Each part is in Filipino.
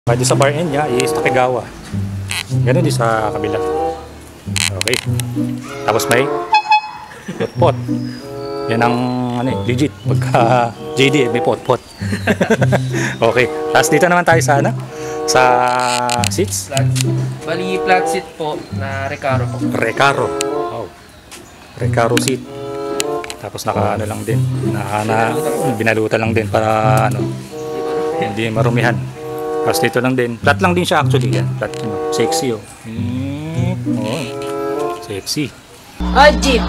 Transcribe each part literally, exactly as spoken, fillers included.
Pwede sa bar end niya is Takegawa. Ganun din sa kabila. Okay. Tapos may pot-pot. Yan ang ano eh, legit. Pagka J D may pot-pot. Okay. Tapos dito naman tayo sa ano? Sa seats. Flat. Bali, flat seat po na Recaro po. Recaro. Wow. Recaro seat. Tapos naka ano lang din. Na, na, binalutan lang din para ano, hindi marumihan. Tapos dito lang din. Flat lang din siya actually. Yan. Flat, you know, sexy oh. Mm, oh. Sexy. Ajib.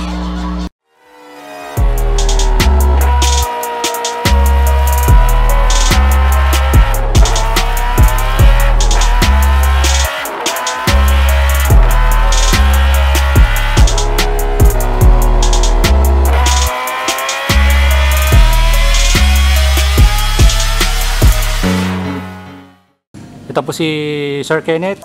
Ito po si Sir Kenneth.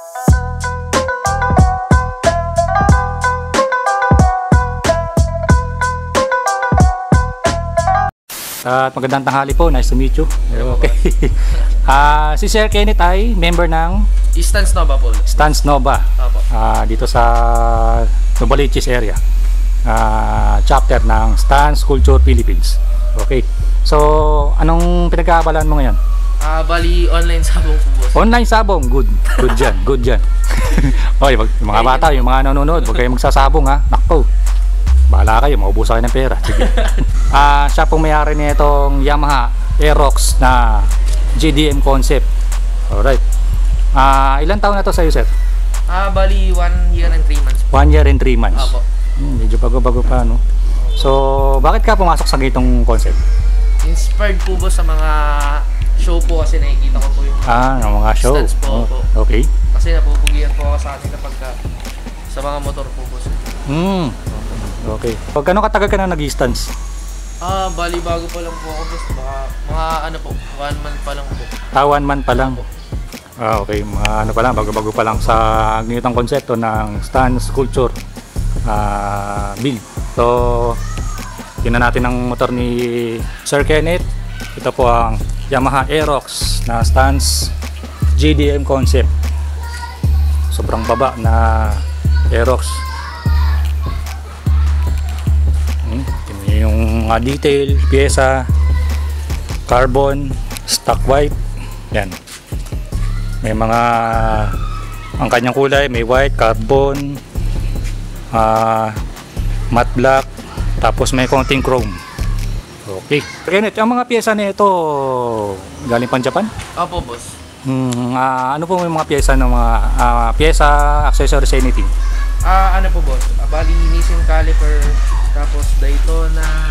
At magandang tanghali po. Nice to meet you. Okay. uh, si Sir Kenneth ay member ng Stans Nova po. Stans Nova. Uh, dito sa Novaliches area. Uh, chapter ng Stans Culture Philippines. Okay. So, anong pinag-aabalan mo ngayon? Ah, uh, bali online sabong po boss. Online sabong, good. Good dyan, good dyan. Okay, mag, yung mga bata, yung mga nanonood, huwag kayong magsasabong ha. Nakpo. Bahala kayo, maubusan kayo ng pera. Sige. Ah, uh, siya pong may-ari nitong Yamaha Aerox na J D M concept. Alright. Ah, uh, ilang taon na to sa'yo, sir? Ah, uh, bali one year and three months po. One year and three months. Apo. Hmm, medyo bago-bago pa, no? So, bakit ka pumasok sa ganitong concept? Inspired po boss sa mga show po kasi nakikita ko po yung ah, ng mga show. Stunts po, oh, po. Okay. Kasi napupugian po ako sa atin kapag ka, sa mga motor po boss. Hmm. Okay. Pag ano katagal ka na nag-stunts? Ah, bali bago pa lang po ako boss. Baka mga ano po, one month pa lang po. Ah, one month pa lang. Ah, okay. Mga ano pa lang, bago-bago pa lang sa ganitong konsepto ng Stans Culture ah, build. So, tingnan natin ang motor ni Sir Kenneth. Ito po ang Yamaha Aerox na Stans J D M concept. Sobrang baba na Aerox. Hmm, yung mga detail, pyesa, carbon, stock white. Yan. May mga ang kanyang kulay, may white, carbon, uh, matte black, tapos may konting chrome. Okay. Kenneth, ang mga pyesa na ito galing pang Japan? Opo, boss. Hmm, uh, ano po yung mga pyesa ng mga uh, pyesa, accessories, anything? Ah, uh, ano po, boss? Uh, bali, Nissin caliper, tapos Daytona,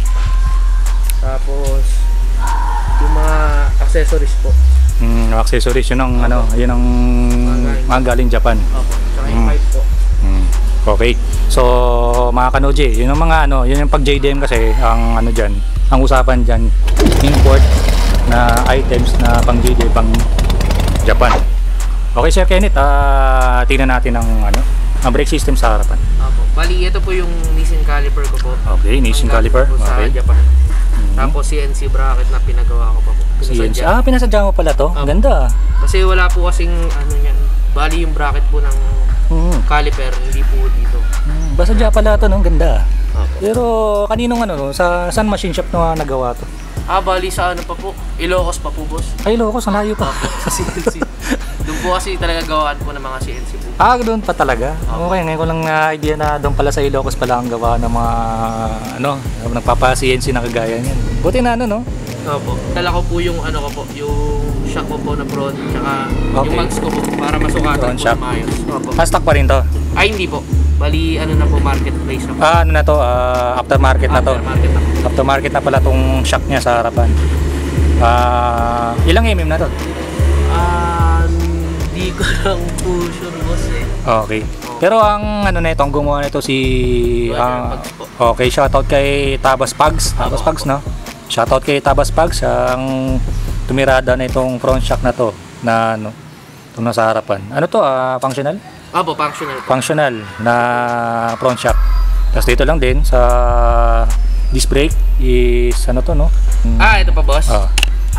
tapos yung mga accessories po. Hmm, accessories yun ang Opo. ano, yun ang mga galing Japan. Opo, tsaka yung hmm. pipe po. Hmm. Okay. So, mga kanoji, yun ang mga ano, yun yung pag J D M kasi, ang ano dyan, ang usapan dyan, import na items na pang J D M, pang Japan. Okay, Sir Kenneth, uh, tingnan natin ang ano, ang brake system sa harapan. Opo. Bali, ito po yung Nissin caliper ko po. Okay, Nissin caliper. Po sa okay. Japan. Mm-hmm. Tapos C N C bracket na pinagawa ko pa po. C N C. Ah, pinasadya mo pala to. Ang ganda. Kasi wala po kasing ano yan. Bali yung bracket po ng Mm. caliper, hindi po dito. Mm, basta dyan pala ito, no? Ang ganda. Okay. Pero kaninong ano, no? Sa saan machine shop na nagawa to? Ah, bali sa ano pa po? Ilocos pa po, boss. Ay, Ilocos, ang layo pa. Sa C N C. Doon po kasi talaga gawaan po ng mga C N C po. Ah, doon pa talaga? Okay, okay, ngayon ko lang na idea na doon pala sa Ilocos pala ang gawa ng mga, ano, nagpapa-C N C na kagaya niyan. Buti na ano, no? Opo. Dala ko po yung ano ko po, yung shock ko po na front, tsaka Okay. yung mags ko po para masukatan Front po shock. na maayos. Opo. Ah, stock pa rin to? Ay, hindi po. Bali, ano na po, marketplace na po. Ah, ano na to? Uh, aftermarket na to? Aftermarket na po. Aftermarket na pala tong shock niya sa harapan. Ah, ilang mm na to? Ah, hindi ko lang po sure, boss eh. Okay. Pero ang ano na ito, ang gumawa nito si Brother ah, Pags po. okay, shoutout kay Tabas Pags. Tabas Apo, Pags, no? Shoutout kay Tabas Pags, ang tumirada na itong front shock na to na ano, itong nasa harapan. Ano to? Ah, functional? Opo, functional po. Functional na front shock. Tapos dito lang din sa disc brake is ano to, no? Ah, ito pa, boss. Ah. Ano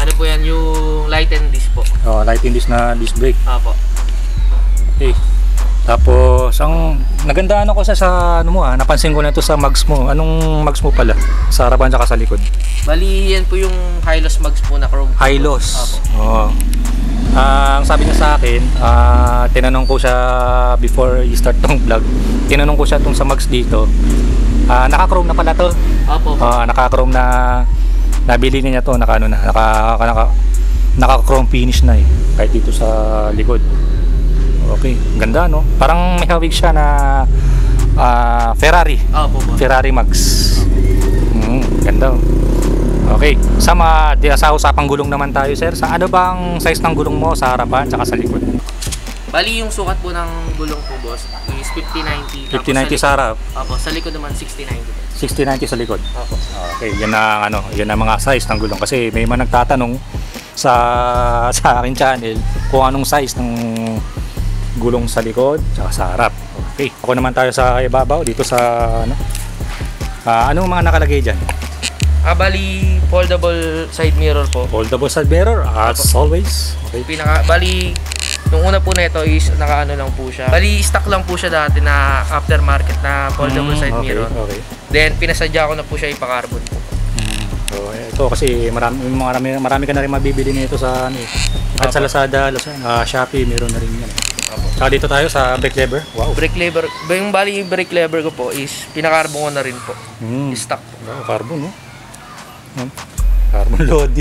Ano po yan, yung light and disc po. Oh, light in disc na disc brake. Apo. Okay. Tapos, ang nagandaan ako sa, sa ano mo ah, napansin ko na ito sa mags mo. Anong mags mo pala? Sa harapan at sa likod? Bali, yan po yung high-loss mags po na chrome. High-loss? Apo. Oo. Ah, ang sabi niya sa akin, ah, tinanong ko siya before you start tong vlog, tinanong ko siya tong sa mags dito. Ah, naka-chrome na pala to. Apo. Ah, naka-chrome na, nabili niya to, naka, ano na, naka, naka, naka-chrome finish na eh. Kahit dito sa likod. Okay, ganda no? Parang may hawig siya na uh, Ferrari. Apo po. Ferrari Max. Mm, ganda. Okay, sa mga di, sa usapang gulong naman tayo, sir. Sa ano bang size ng gulong mo sa harapan at sa likod? Bali yung sukat po ng gulong po, boss, is fifty ninety. fifty ninety sa harap, Apo, sa likod naman sixty ninety. sixty ninety sa likod. Apo. Okay, yan ang ano, yan ang mga size ng gulong kasi may mga nagtatanong sa sa akin channel kung anong size ng gulong sa likod at sa harap. Okay, ako naman tayo sa ibabaw dito sa ano. Ah, anong mga nakalagay diyan? Ah, bali foldable side mirror po. Foldable side mirror as always. Okay. Pinaka bali yung una po na ito is nakaano lang po siya. Bali stock lang po siya dati na aftermarket na foldable Mm, side okay, mirror. Okay. Then pinasadya ko na po siya ipa-carbon po. Mm. So, ito kasi marami marami marami ka na rin mabibili nito sa ano eh. At sa Lazada, Lazada, uh, Shopee meron na rin yan. Saka dito tayo sa brake lever. Wow. Brake lever, yung bali yung brake lever ko po is pinakarbon ko na rin po. Mm. Stock po. Wow, carbon no. Hmm. Carbon lodi.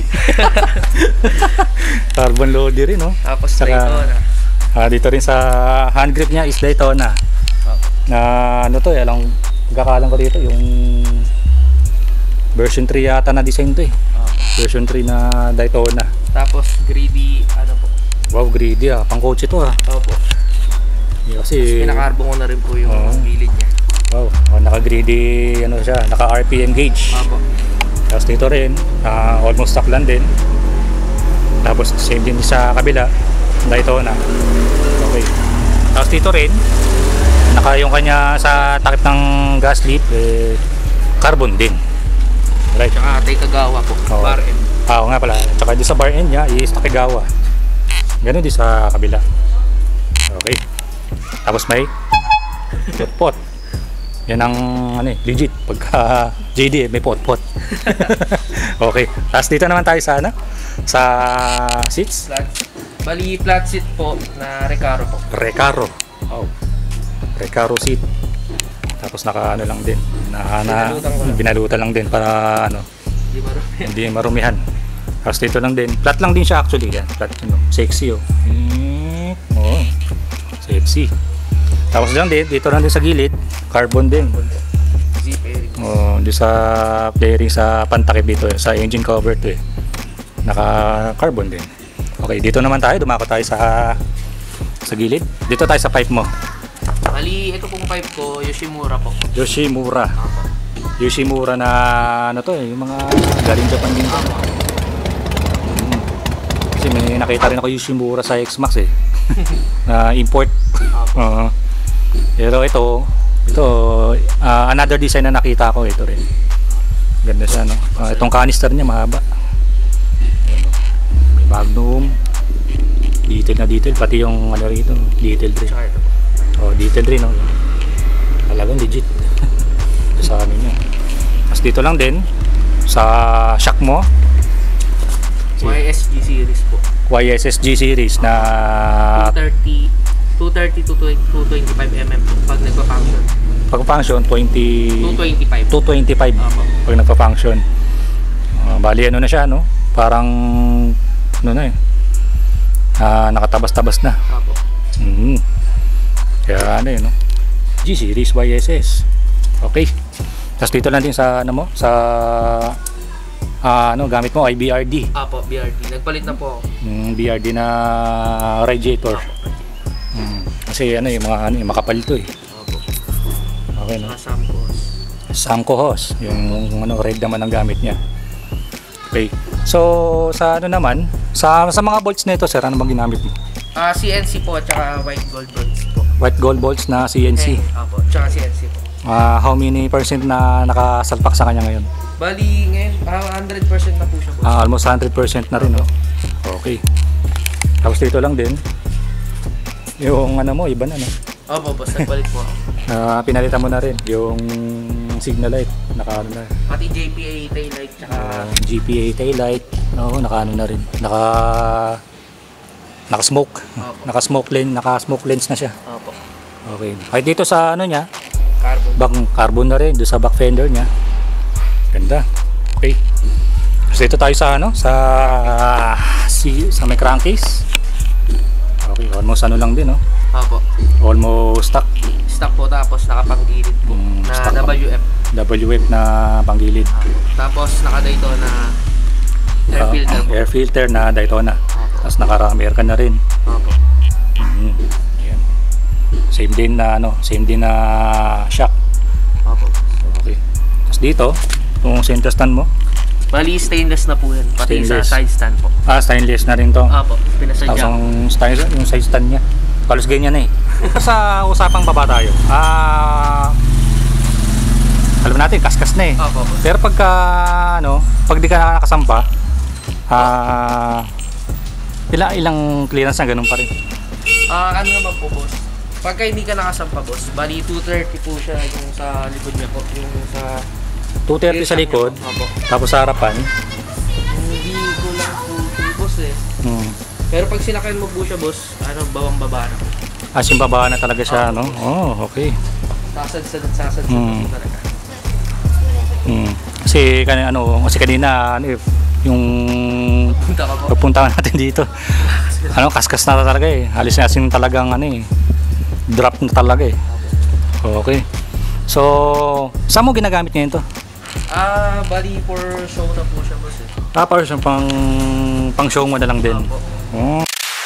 Carbon lodi rin no. Tapos Saka, Daytona. Ah, dito rin sa hand grip niya is Daytona. Oh. Na ano to, eh, alang pagkakalang ko dito yung version three yata na design to eh. Oh. Version three na Daytona. Tapos greedy ano po. Wow, greedy ah. Pang coach ito ah. Opo. Yeah, kasi Pinakarbon ko na rin po yung Oo. gilid niya. wow, oh, naka-greedy ano siya, naka-R P M gauge. Opo. Tapos dito rin, ah, almost stock lang din. Tapos same din sa kabila, Daytona. Okay. Tapos dito rin, naka yung kanya sa takip ng gas lead, eh, carbon din. Right. Tsaka Takegawa po. Oo. Bar end. Ah, oo nga pala. Tsaka dito sa bar end niya is Takegawa. Ganun din sa kabila. Okay. Tapos may pot-pot. Yan ang ano eh, legit. Pagka J D eh, may pot-pot. Okay. Tapos dito naman tayo sa ano? Sa seats. Flat. Bali flat seat po na Recaro po. Recaro. Oh. Recaro seat. Tapos naka ano lang din. Na, na, Binalutan ko lang. binalutan lang din para ano, Di ba? hindi marumihan. Tapos dito lang din. Flat lang din siya actually. Yan. Flat, you know, sexy oh. Mm, oh. Sexy. Tapos dyan din, dito lang din sa gilid, carbon din. Zip airing. Oh, di sa flaring sa pantakip dito, sa engine cover to eh. Naka-carbon din. Okay, dito naman tayo, dumako tayo sa sa gilid. Dito tayo sa pipe mo. Bali, ito pong pipe ko, Yoshimura po. Yoshimura. Apo. Yoshimura na ano to eh, yung mga galing Japan din to. Hmm. Kasi may nakita rin ako Yoshimura sa X-Max eh. Na import. Apo. Oo. Pero ito, ito uh, another design na nakita ko ito rin. Ganda siya no. Uh, itong canister niya mahaba. Ayan, no? May magnum. Detail na detail pati yung ano rito, detail rin. Tsaka ito po. Oh, detail rin no. Talagang legit. Sa amin yun. Mas dito lang din sa shock mo. Y S G series po. Y S S G series na two thirty to two twenty-five millimeters po pag nagpa-function. pag function twenty two twenty-five. two twenty-five Apo. pag nagpa-function. Uh, bali ano na siya no? Parang ano na eh. Uh, nakatabas-tabas na. Apo. Mm. Kaya ano yun no? G series Y S S. Okay. Tapos dito lang din sa ano mo sa uh, ano gamit mo ay B R D. Apo, B R D. Nagpalit na po ako. Mm, B R D na radiator. Mm. Kasi ano yung mga ano yung makapal to eh. Apo. Okay no. Mga samples. Samco hose, yung ano red naman ang gamit niya. Okay. So sa ano naman, sa sa mga bolts nito sir, ano bang ginamit mo? Ah, C N C po at saka white gold bolts po. White gold bolts na C N C. Eh, Apo, tsaka C N C po. Ah, how many percent na nakasalpak sa kanya ngayon? Bali, ngayon, ah, one hundred percent na po siya, boss. Ah, almost one hundred percent na rin, no? Okay. Tapos dito lang din, yung ano mo, iba na, no? Opo, boss. Nagpalit po ako. Ah, pinalitan mo na rin yung signal light, naka ano na. Pati J P A taillight, tsaka... Ah, G P A taillight, oo, naka ano na rin. Naka naka smoke. Opo. Naka smoke lens, naka smoke lens na siya. Opo. Okay. Ay dito sa ano niya, Carbon. back carbon na rin doon sa back fender niya. Ganda. Okay. So dito tayo sa ano, sa si sa may crankcase. Okay, almost ano lang din, no? Opo. Almost stock. Stock po, tapos nakapanggilid po. Mm, na stock pa. W F. W F na panggilid. Opo. Tapos naka-dito na air Ah, filter po. air filter na Daytona. Opo. Tapos naka-ram air ka na rin. Opo. Mm. Yan. Same din na ano, same din na shock. Opo. Okay. Tapos dito, yung center stand mo, Bali, stainless na po yan. Pati Stainless. sa side stand po. ah, stainless na rin to. Opo. Tapos Pinasadya ko. yung, style- yung side stand niya, kalos ganyan na eh. Sa usapang baba tayo, ah, alam natin, kaskas na eh. Opo, boss. Pero pagka, ano, pag di ka nakasampa, ah, ilang, ilang clearance na ganun pa rin. Ah, ano naman po, boss? Pagka hindi ka nakasampa, boss, bali two thirty po siya yung sa likod niya po. Yung sa... two thirty sa likod, Opo. tapos sa harapan, Hindi ko lang po, boss eh. hmm, Pero pag sinakayan mo po siya, boss, ano, bawang-baba na po. as yung baba na talaga siya, no? Oh, okay. Sasad-sad at sasad Hmm. po talaga. Hmm. Kasi kanina ano, kasi kanina ano eh, yung Punta ka po. pupuntahan natin dito. Ano, kaskas na talaga eh. Halos na asin talagang ano eh. Drop na talaga eh. Okay. So, saan mo ginagamit ngayon to? Ah, bali for show na po siya, boss eh. Ah, para siyang pang pang show mo na lang din. Opo. Oh.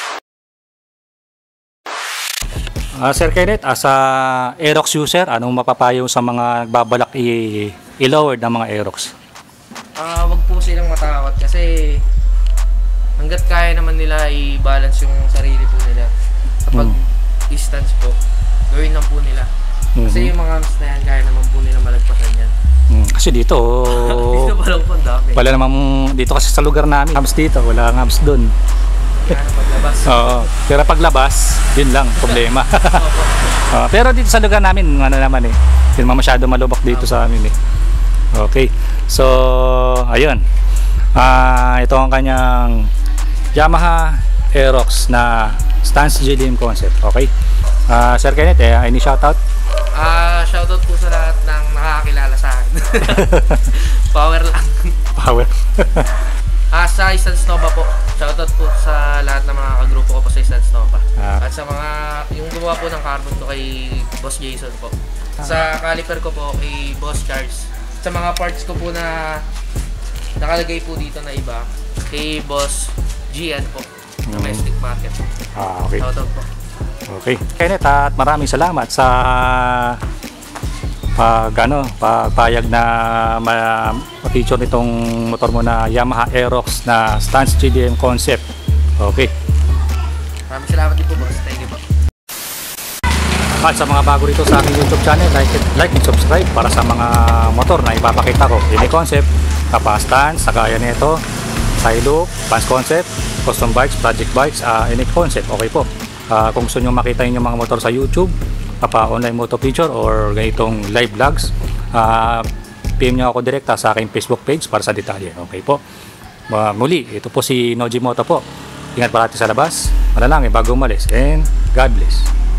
Ah, Sir Kenneth, as a Aerox user, anong mapapayo sa mga nagbabalak i- i-lower ng mga Aerox? Ah, wag po silang matakot kasi hangga't kaya naman nila i-balance yung sarili po nila. Kapag Hmm. distance po, gawin lang po nila. Kasi Mhm. yung mga amps na yan, kaya naman po nila malagpasan yan. Hmm, kasi dito, Dito pa lang po, ang dami. wala namang, dito kasi sa lugar namin, hubs dito, wala ang hubs doon. Kaya na paglabas. Oo. Pero paglabas, yun lang, problema. Opo. Ah, pero dito sa lugar namin, ano naman eh, hindi naman masyado malubak dito sa amin eh. Okay. So, ayun. Ah, ito ang kanyang Yamaha Aerox na Stance G D M concept. Okay. Ah, Sir Kenneth, eh, any shoutout? Ah, shoutout po sa lahat ng nakakakilala sa akin. Power lang. Power. Ah, sa Stance Nova po. Shoutout po sa lahat ng mga kagrupo ko po sa Stance Nova. Ah. At sa mga, yung gumawa po ng carbon ko kay Boss Jason po. Sa caliper ko po kay Boss Charles. Sa mga parts ko po na nakalagay po dito na iba, kay Boss Gian po. Domestic market. Ah, okay. Shoutout po. Okay. Kenneth, at maraming salamat sa pag ano, pagpayag na ma- ma-feature nitong motor mo na Yamaha Aerox na Stance G D M concept. Okay. Maraming salamat din po, boss. Thank you po. At sa mga bago rito sa aking YouTube channel, like, like and subscribe para sa mga motor na ipapakita ko. Any concept, kapa stance, kagaya nito, side loop, fans concept, custom bikes, project bikes, uh, any concept, okay po. Uh, kung gusto nyo makita yung mga motor sa YouTube, kapa online moto feature or ganitong live vlogs, uh, P M nyo ako direkta sa aking Facebook page para sa detalye. Okay po. Uh, muli, ito po si Noji Moto po. Ingat parati sa labas, manalangin bago umalis, and God bless.